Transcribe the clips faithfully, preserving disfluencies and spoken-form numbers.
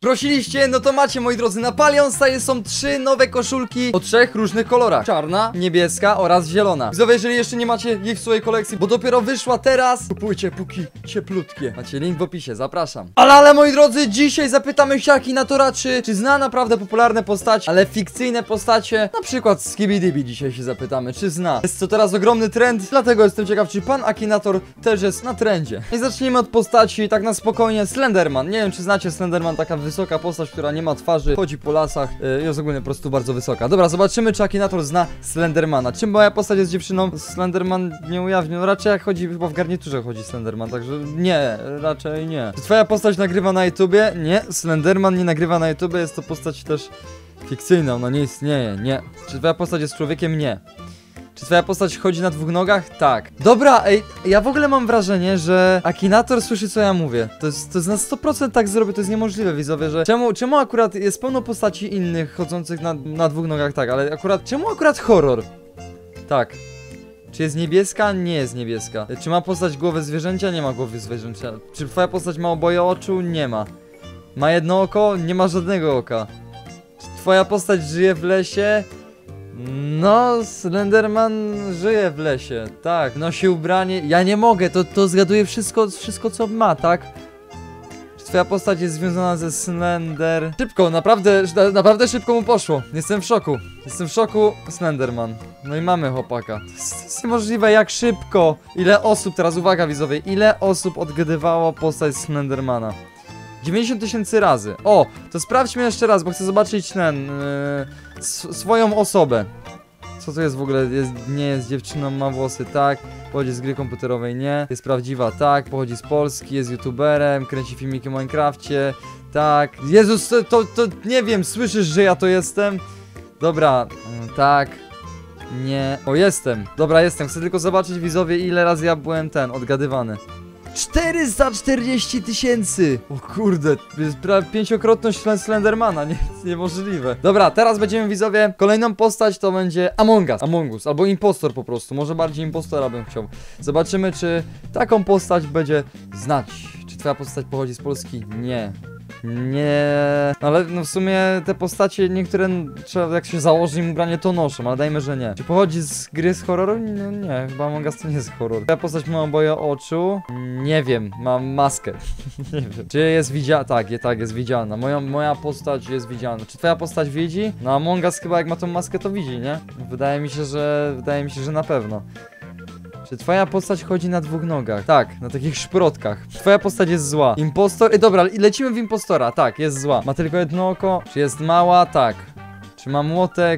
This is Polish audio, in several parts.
Prosiliście, no to macie, moi drodzy. Na Palion Style są trzy nowe koszulki o trzech różnych kolorach: czarna, niebieska oraz zielona. Widzowie, jeżeli jeszcze nie macie ich w swojej kolekcji, bo dopiero wyszła teraz, kupujcie póki cieplutkie. Macie link w opisie, zapraszam. Ale, ale moi drodzy, dzisiaj zapytamy się Akinatora, czy, czy zna naprawdę popularne postacie, ale fikcyjne postacie, na przykład Skibidi. Dzisiaj się zapytamy, czy zna. Jest to teraz ogromny trend, dlatego jestem ciekaw, czy pan Akinator też jest na trendzie. I zacznijmy od postaci, tak na spokojnie. Slenderman. Nie wiem, czy znacie Slenderman, taka wysoka postać, która nie ma twarzy, chodzi po lasach, yy, jest ogólnie po prostu bardzo wysoka. Dobra, zobaczymy, czy Akinator zna Slendermana. Czym moja postać jest dziewczyną? Slenderman nie ujawnił. Raczej jak chodzi, chyba w garniturze chodzi Slenderman, także nie, raczej nie. Czy twoja postać nagrywa na YouTubie? Nie, Slenderman nie nagrywa na YouTubie, jest to postać też fikcyjna, ona nie istnieje, nie. Czy twoja postać jest człowiekiem? Nie. Czy twoja postać chodzi na dwóch nogach? Tak. Dobra, ej, ja w ogóle mam wrażenie, że Akinator słyszy, co ja mówię. To jest, to jest na sto procent tak zrobię, to jest niemożliwe, widzowie, że... Czemu, czemu akurat jest pełno postaci innych chodzących na, na dwóch nogach? Tak, ale akurat... Czemu akurat horror? Tak. Czy jest niebieska? Nie jest niebieska. Czy ma postać głowę zwierzęcia? Nie ma głowy zwierzęcia. Czy twoja postać ma oboje oczu? Nie ma. Ma jedno oko? Nie ma żadnego oka. Czy twoja postać żyje w lesie? No, Slenderman żyje w lesie, tak. Nosi ubranie, ja nie mogę, to, to zgaduję wszystko, wszystko co ma, tak? Czy twoja postać jest związana ze Slender? Szybko, naprawdę, naprawdę szybko mu poszło. Jestem w szoku, jestem w szoku, Slenderman. No i mamy chłopaka. To jest, to jest niemożliwe, jak szybko. Ile osób, teraz uwaga widzowie, ile osób odgadywało postać Slendermana? dziewięćdziesiąt tysięcy razy. O, to sprawdźmy jeszcze raz, bo chcę zobaczyć ten... Yy, swoją osobę. Co to jest w ogóle? Jest, nie jest dziewczyną, ma włosy, tak. Pochodzi z gry komputerowej, nie. Jest prawdziwa, tak. Pochodzi z Polski, jest youtuberem, kręci filmiki o Minecrafcie, tak. Jezus, to, to, to nie wiem, słyszysz, że ja to jestem? Dobra, yy, tak. Nie. O, jestem. Dobra, jestem. Chcę tylko zobaczyć, widzowie, ile razy ja byłem ten, odgadywany. czterysta czterdzieści tysięcy! O kurde, jest prawie pięciokrotność Slendermana, nie, niemożliwe. Dobra, teraz będziemy, widzowie, kolejną postać to będzie Among Us, Among Us, albo Impostor po prostu, może bardziej Impostora bym chciał. Zobaczymy, czy taką postać będzie znać. Czy twoja postać pochodzi z Polski? Nie. Nie, ale no w sumie te postacie niektóre trzeba, jak się założy im ubranie, to noszą, ale dajmy, że nie. Czy pochodzi z gry z horroru? No nie, chyba Among Us to nie jest horror. Ta postać ma oboje oczu? Nie wiem, mam maskę. Nie wiem. Czy jest widzialna? Tak, je, tak, jest widzialna. Moja, moja postać jest widzialna. Czy twoja postać widzi? No Among Us chyba jak ma tą maskę, to widzi, nie? Wydaje mi się, że, wydaje mi się, że na pewno. Czy twoja postać chodzi na dwóch nogach? Tak, na takich szprotkach. Twoja postać jest zła. Impostor... I dobra, lecimy w impostora. Tak, jest zła. Ma tylko jedno oko. Czy jest mała? Tak. Czy ma młotek?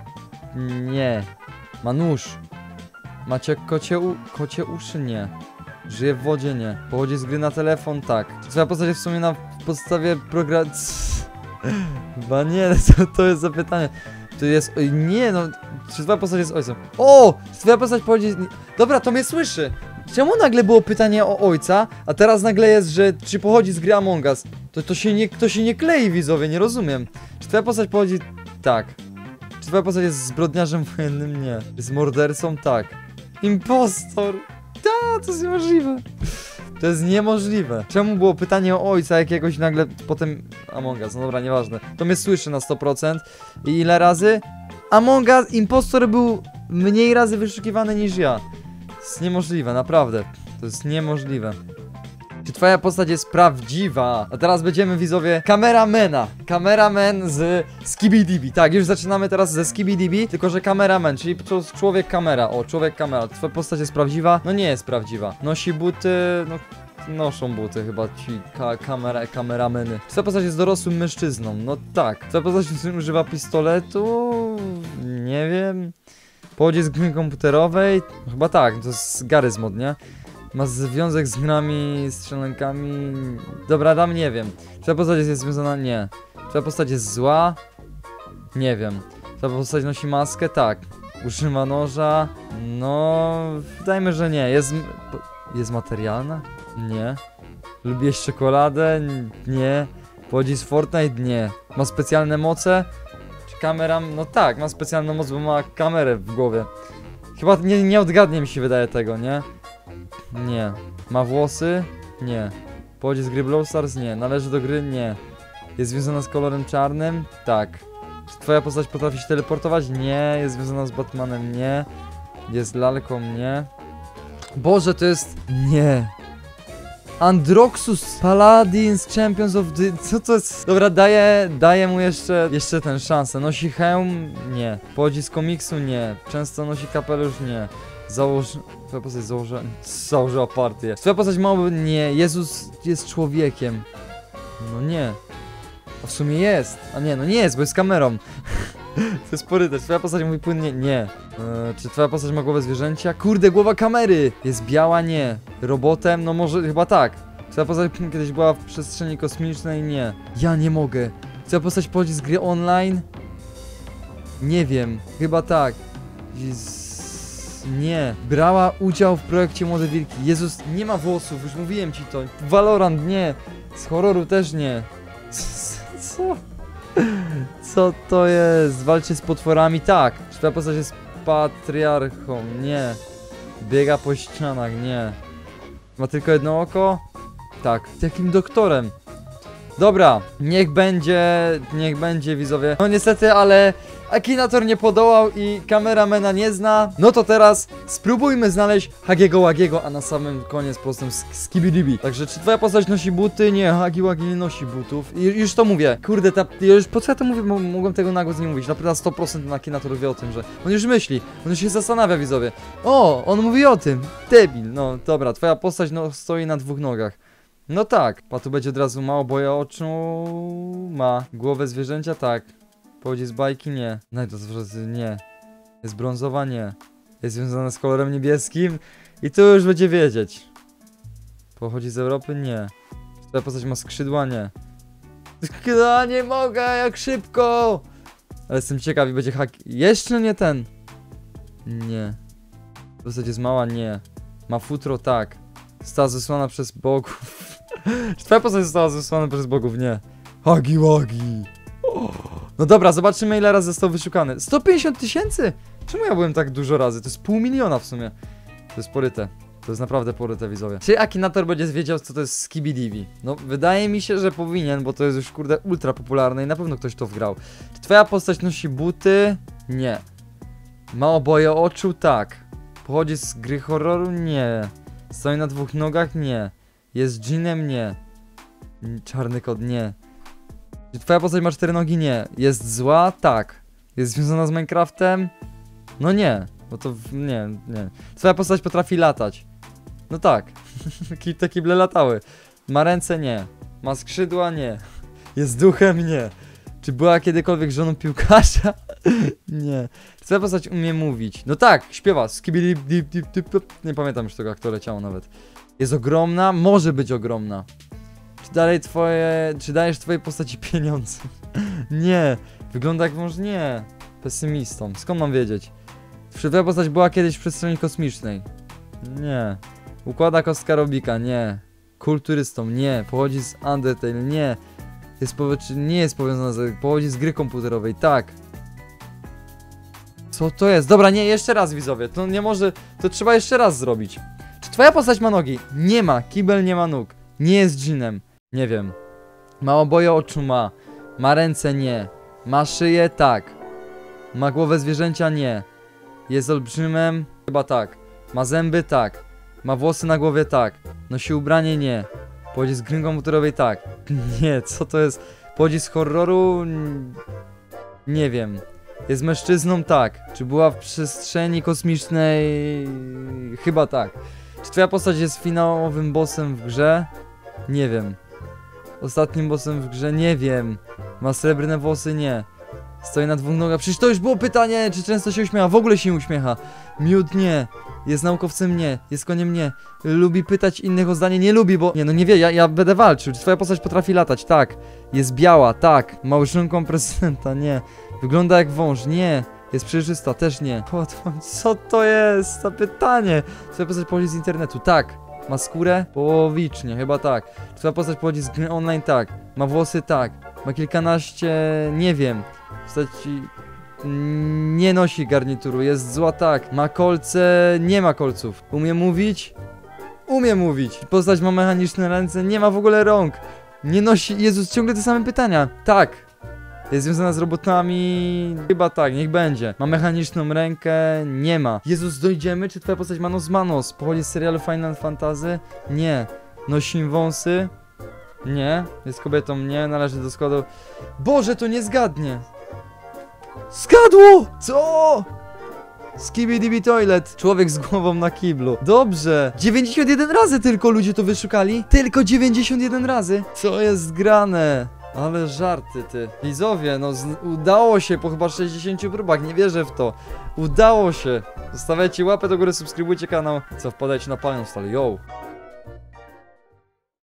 Nie. Ma nóż. Macie kocie, u... kocie uszy? Nie. Żyje w wodzie? Nie. Pochodzi z gry na telefon? Tak. Czy twoja postać jest w sumie na podstawie programu... Chyba nie, co to jest za pytanie? To jest... Oj, nie, no... Czy twoja postać jest ojcem? O! Czy twoja postać pochodzi... Dobra, to mnie słyszy! Czemu nagle było pytanie o ojca, a teraz nagle jest, że czy pochodzi z gry Among Us? To, to, się nie, to się nie klei, widzowie, nie rozumiem. Czy twoja postać pochodzi... Tak. Czy twoja postać jest zbrodniarzem wojennym? Nie. Jest mordercą? Tak. Impostor! Ta, to jest niemożliwe. To jest niemożliwe. Czemu było pytanie o ojca jakiegoś nagle potem... Among Us, no dobra, nieważne. To mnie słyszy na sto procent. I ile razy? Among Us, impostor był mniej razy wyszukiwany niż ja. To jest niemożliwe, naprawdę. To jest niemożliwe. Czy twoja postać jest prawdziwa? A teraz będziemy, widzowie, kameramena. Kameraman z Skibidi. Tak, już zaczynamy teraz ze Skibidi, tylko że kameraman, czyli człowiek kamera. O, człowiek kamera. Twoja postać jest prawdziwa? No nie jest prawdziwa. Nosi buty, no... Noszą buty chyba ci ka kamera kamerameny. Czy ta postać jest dorosłym mężczyzną? No tak. Czy ta postać używa pistoletu? Nie wiem. Pochodzi z gry komputerowej? No, chyba tak, to jest Garry's Mod, nie? Ma związek z grami, strzelankami. Dobra, dam, nie wiem. Czy ta postać jest związana? Nie. Czy ta postać jest zła? Nie wiem. Czy ta postać nosi maskę? Tak. Używa noża? No... Dajmy, że nie. Jest... Jest materialna? Nie. Lubi jeść czekoladę? Nie. Pochodzi z Fortnite? Nie. Ma specjalne moce? Czy kamera? No tak, ma specjalną moc, bo ma kamerę w głowie. Chyba nie, nie odgadnie mi się wydaje tego, nie? Nie. Ma włosy? Nie. Pochodzi z gry Brawl Stars? Nie. Należy do gry? Nie. Jest związana z kolorem czarnym? Tak. Czy twoja postać potrafi się teleportować? Nie. Jest związana z Batmanem? Nie. Jest lalką? Nie. Boże, to jest... Nie. Androxus Paladins Champions of the... Co to jest? Dobra, daję, daję mu jeszcze, jeszcze tę szansę. Nosi hełm? Nie. Pochodzi z komiksu? Nie. Często nosi kapelusz? Nie. Założy... Twoja postać założy... Założyła partię. Twoja postać mało... Nie. Jezus jest człowiekiem. No nie. A w sumie jest. A nie, no nie jest, bo jest kamerą. To jest poryte. Twoja postać mówi płynnie? Nie. Eee, czy twoja postać ma głowę zwierzęcia? Kurde, głowa kamery! Jest biała? Nie. Robotem? No może, chyba tak. Twoja postać kiedyś była w przestrzeni kosmicznej? Nie. Ja nie mogę. Twoja postać pochodzi z gry online? Nie wiem. Chyba tak. Z... Nie. Brała udział w projekcie Młode Wilki. Jezus, nie ma włosów, już mówiłem ci to. Valorant? Nie. Z horroru też nie. Co? Co to jest? Walczy z potworami? Tak. Czy ta postać jest patriarchą? Nie. Biega po ścianach? Nie. Ma tylko jedno oko? Tak. Z jakim doktorem? Dobra, niech będzie, niech będzie widzowie. No niestety, ale Akinator nie podołał i kameramena nie zna. No to teraz spróbujmy znaleźć Hagiego Łagiego, a na samym koniec po prostu Skibidi. Także czy twoja postać nosi buty? Nie, Hagi Łagi nie nosi butów. I już to mówię. Kurde, ta, już po co ja to mówię? Mo mogłem tego na głos nie mówić. Naprawdę sto procent ten Akinator wie o tym, że on już myśli. On już się zastanawia, widzowie. O, on mówi o tym. Debil. No dobra, twoja postać no, stoi na dwóch nogach. No tak, a tu będzie od razu mało boja oczu. Ma głowę zwierzęcia? Tak. Pochodzi z bajki? Nie. No to nie. Jest brązowa? Nie. Jest związana z kolorem niebieskim? I tu już będzie wiedzieć. Pochodzi z Europy? Nie. Czy ta postać ma skrzydła? Nie. No nie mogę, jak szybko! Ale jestem ciekaw i będzie hak... Jeszcze nie ten. Nie. Postać jest mała? Nie. Ma futro? Tak. Została zesłana przez bogów. Czy twoja postać została zesłana przez bogów? Nie. Hagi Wagi. No dobra, zobaczymy ile razy został wyszukany. sto pięćdziesiąt tysięcy? Czemu ja byłem tak dużo razy? To jest pół miliona w sumie. To jest poryte. To jest naprawdę poryte, widzowie. Czy Akinator będzie wiedział, co to jest Skibidi? No, wydaje mi się, że powinien, bo to jest już, kurde, ultra popularne i na pewno ktoś to wgrał. Czy twoja postać nosi buty? Nie. Ma oboje oczu? Tak. Pochodzi z gry horroru? Nie. Stoi na dwóch nogach? Nie. Jest dżinem? Nie. Czarny kot? Nie. Czy twoja postać ma cztery nogi? Nie. Jest zła? Tak. Jest związana z Minecraftem? No nie. Bo to... nie, nie. Twoja postać potrafi latać? No tak. Te kible latały. Ma ręce? Nie. Ma skrzydła? Nie. Jest duchem? Nie. Czy była kiedykolwiek żoną piłkarza? Nie. Czy twoja postać umie mówić? No tak, śpiewa. Skibidi. Nie pamiętam już tego, jak to leciało nawet. Jest ogromna? Może być ogromna. Czy dalej twoje... Czy dajesz twojej postaci pieniądze? Nie. Wygląda jak mąż? Nie. Pesymistą. Skąd mam wiedzieć? Czy twoja postać była kiedyś w przestrzeni kosmicznej? Nie. Układa kostka Robika? Nie. Kulturystą? Nie. Pochodzi z Undertale? Nie. Jest powie... Czy nie jest powiązana z... Pochodzi z gry komputerowej? Tak. Co to jest? Dobra, nie, jeszcze raz, widzowie. To nie może... To trzeba jeszcze raz zrobić. Czy twoja postać ma nogi? Nie ma. Kibel nie ma nóg. Nie jest dżinem. Nie wiem. Ma oboje oczu? Ma. Ma ręce? Nie. Ma szyję? Tak. Ma głowę zwierzęcia? Nie. Jest olbrzymem? Chyba tak. Ma zęby? Tak. Ma włosy na głowie? Tak. Nosi ubranie? Nie. Pochodzi z gry komputerowej? Tak. Nie, co to jest? Pochodzi z horroru? Nie wiem. Jest mężczyzną? Tak. Czy była w przestrzeni kosmicznej? Chyba tak. Czy twoja postać jest finałowym bossem w grze? Nie wiem. Ostatnim bossem w grze? Nie wiem. Ma srebrne włosy? Nie. Stoi na dwóch nogach. Przecież to już było pytanie, czy często się uśmiecha. W ogóle się nie uśmiecha. Miód? Nie. Jest naukowcem? Nie. Jest koniem? Nie. Lubi pytać innych o zdanie? Nie lubi, bo... Nie, no nie wie, ja, ja będę walczył. Czy twoja postać potrafi latać? Tak. Jest biała? Tak. Małżonką prezydenta? Nie. Wygląda jak wąż? Nie. Jest przejrzysta? Też nie. Co to jest za pytanie? Twoja postać pochodzi z internetu? Tak. Ma skórę? Połowicznie, chyba tak. Czy twoja postać pochodzi z gry online? Tak. Ma włosy? Tak. Ma kilkanaście... nie wiem. Postaci... nie nosi garnituru. Jest zła? Tak. Ma kolce? Nie ma kolców. Umie mówić? Umie mówić. Postać ma mechaniczne ręce? Nie ma w ogóle rąk. Nie nosi... Jezus, ciągle te same pytania. Tak. Jest związana z robotami... Chyba tak, niech będzie. Ma mechaniczną rękę? Nie ma. Jezus, dojdziemy? Czy twoja postać Manos Manos pochodzi z serialu Final Fantasy? Nie. Nosi wąsy? Nie. Jest kobietą? Nie. Należy do składu... Boże, to nie zgadnie. Zgadło! Co? Skibidi Toilet. Człowiek z głową na kiblu. Dobrze. dziewięćdziesiąt jeden razy tylko ludzie to wyszukali? Tylko dziewięćdziesiąt jeden razy? Co jest grane? Ale żarty ty. Widzowie, no z- udało się po chyba sześćdziesięciu próbach, nie wierzę w to. Udało się. Zostawiajcie łapę do góry, subskrybujcie kanał. Co, wpadajcie na Palion Style, yo.